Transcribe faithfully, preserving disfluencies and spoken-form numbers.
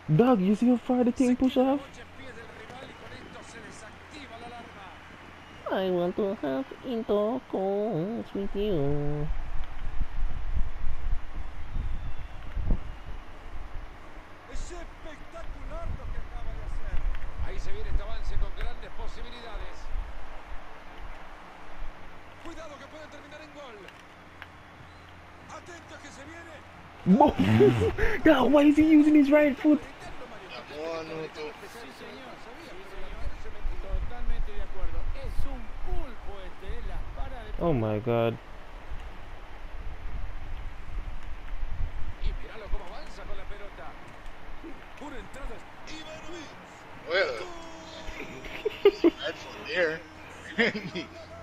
Dog, you see how far the thing push off? I want to have intercourse with you. Es espectacular lo que acaba de hacer. Ahí se viene este avance con grandes posibilidades. Cuidado que puede terminar en gol. Atento que se viene. Dog, why is he using his right foot? Sí, señor. Sí, señor. Totalmente de acuerdo. Es un pulpo este, las para de... Oh my god. Y míralo cómo avanza con la pelota. Una entrada. Well, that's from there.